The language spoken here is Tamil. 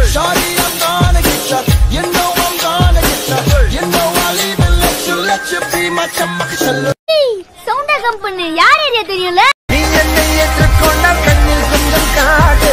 Shawty, I'm gonna get ya. You know I'm gonna get ya. You know I'll even let you be my chamakashallu. Sound company, yaar area theriyula. நீ என்னை ஏற்றுக்கொண்ட கண்ணில் கொஞ்சம் காடு